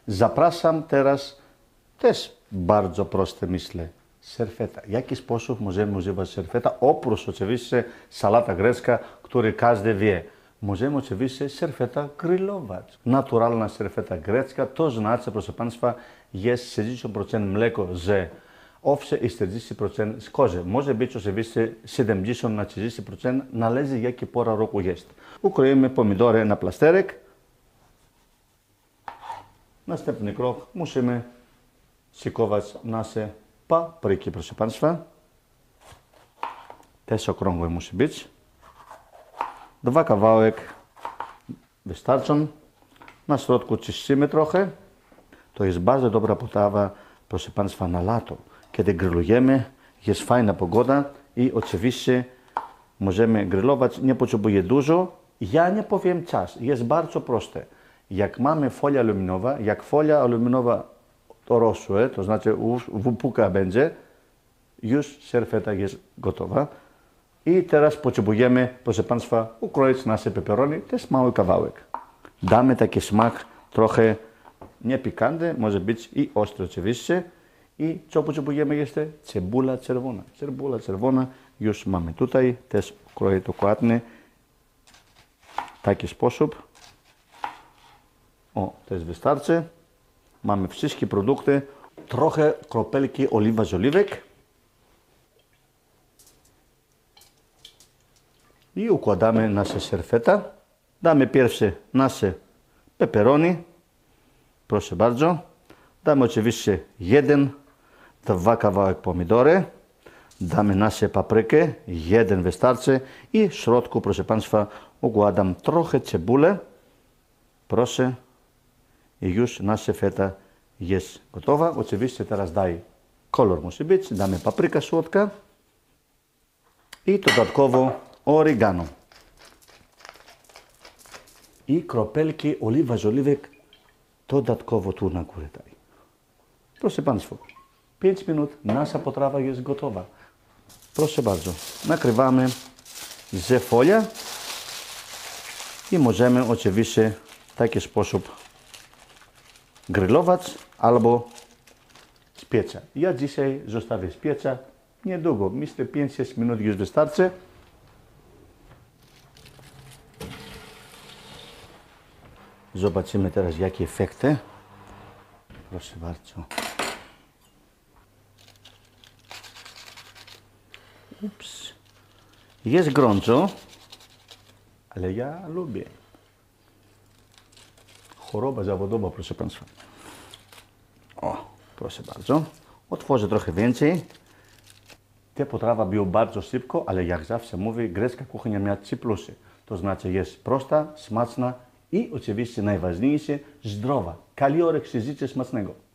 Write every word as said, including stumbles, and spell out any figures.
Zapraszam teraz też bardzo proste myślę. Serfeta. W jaki sposób możemy używać serfeta? Oprócz oczywiście salata grecka, który każdy wie. Możemy oczywiście serfeta grillować. Naturalna serfeta grecka to znaczy, proszę Państwa, jest sześćdziesiąt procent mleko z owce i czterdzieści procent z kozy. Może być oczywiście siedemdziesiąt na trzydzieści procent, należy jaki pora roku jest. Ukroimy pomidory na plasterek. Następny krok, musimy szykować nasze papryki, proszę Państwa. Też okrągłe musi być. Dwa kawałek wystarczą. Na środku czyścimy trochę. To jest bardzo dobra potrawa, proszę Państwa, na lato. Kiedy grillujemy, jest fajna pogoda i oczywiście możemy grillować. Nie potrzebuje dużo. Ja nie powiem czas, jest bardzo proste. Jak mamy folię aluminową, jak folia aluminowa dorosłe, to znaczy wypuka będzie, już serfeta jest gotowa. I teraz potrzebujemy, proszę Państwa, ukroić nasze peperoni, to jest mały kawałek. Damy taki smak trochę niepikantny, może być i ostry oczywiście. I co potrzebujemy jeszcze? Cebula czerwona. Cebula czerwona już mamy tutaj, też ukroję dokładnie w taki sposób. O, też wystarczy. Mamy wszystkie produkty. Trochę kropelki oliwa z oliwek. I układamy nasze serfeta. Damy pierwsze nasze peperoni. Proszę bardzo. Damy oczywiście jeden, dwa kawałek pomidory. Damy nasze papryki. Jeden wystarczy. I w środku, proszę Państwa, układam trochę cebulę. Proszę. I już nasza feta jest gotowa. Oczywiście teraz daj kolor musi być. Damy papryka słodka. I dodatkowo oregano. I kropelki oliwa z oliwek dodatkowo tu na górę daj. Proszę Państwa, pięć minut nasza potrawa jest gotowa. Proszę bardzo, nakrywamy z folią i możemy oczywiście w taki sposób grillować albo z pieca. Ja dzisiaj zostawię z pieca niedługo, myślę pięć sześć minut już wystarczy. Zobaczymy teraz jakie efekty. Proszę bardzo. Ups. Jest gorąco, ale ja lubię. Choroba zawodowa, proszę Państwa. O, proszę bardzo. Otworzę trochę więcej. Te potrawa była bardzo szybko, ale jak zawsze mówię, grecka kuchnia miała trzy plusy. To znaczy jest prosta, smaczna i oczywiście najważniejsze, zdrowa. Kalorek się życzy smacznego.